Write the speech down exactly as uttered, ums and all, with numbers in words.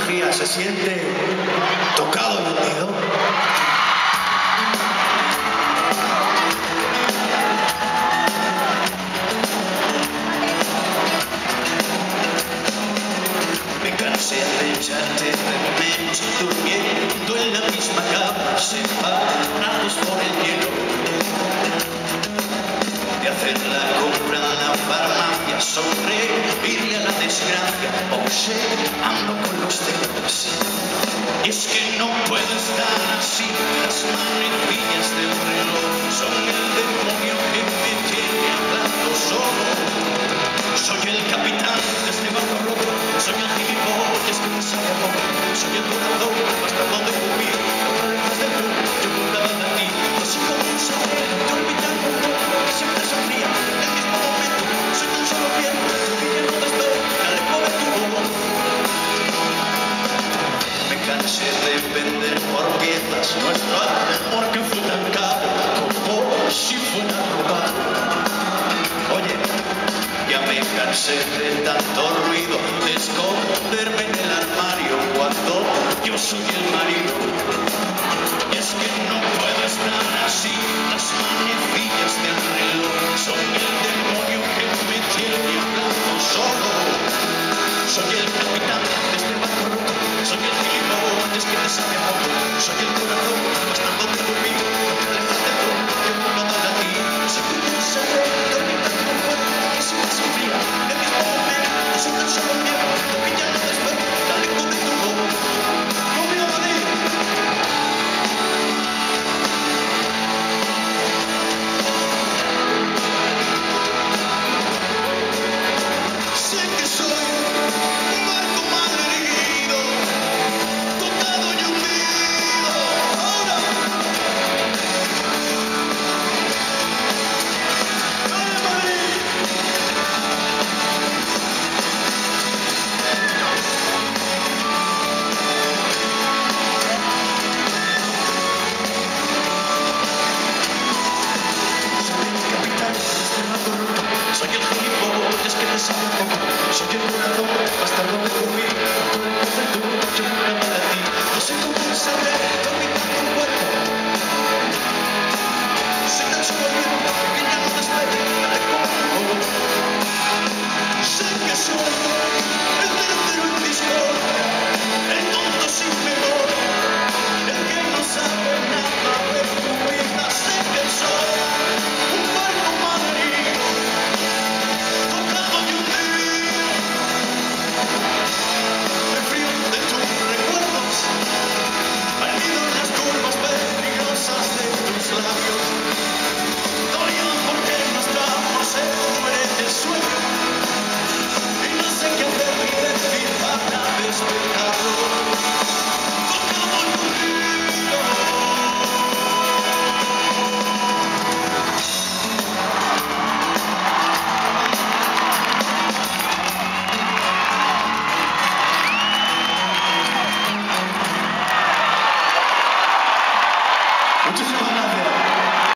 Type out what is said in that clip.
energía, se siente tocado y hundido. Me cansé de echarte de menos durmiendo en la misma cama, separados por el hielo, de hacer la compra en la farmacia, sonreírle a la desgracia, observando con los dedos. Y es que no puedo estar así, las manecillas del reloj son el demonio que me tiene hablando solo. Soy el capitán de este barco roto, soy el gilipollas que me sabe a poco, soy el corazón bastardo de vivir, los problemas del mundo, yo burlaba de ti, no soy como un sobre, yo olvidar un poco que siempre sufría, en el mismo momento, soy tan solo viento, tu niña no estoy, dale pobre tu voz. Me cansé de vender por piezas nuestro amor que fue tan caro, como si fuera robado. Oye, ya me cansé de tanto ruido, de esconderme en el armario cuando yo soy el marido. Y es que no puedo estar así, las manecillas del reloj son el demonio que me tiene hablando solo. Soy el capitán de este barco roto, soy el gilipollas que te sabe a poco, soy el corazón.